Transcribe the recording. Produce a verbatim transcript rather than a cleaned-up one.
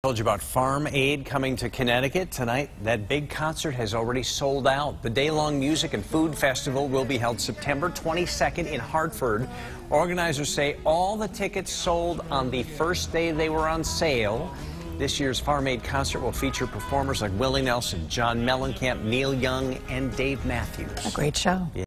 Told you about Farm Aid coming to Connecticut tonight. That big concert has already sold out. The day-long music and food festival will be held September twenty-second in Hartford. Organizers say all the tickets sold on the first day they were on sale. This year's Farm Aid concert will feature performers like Willie Nelson, John Mellencamp, Neil Young, and Dave Matthews. A great show. Yeah.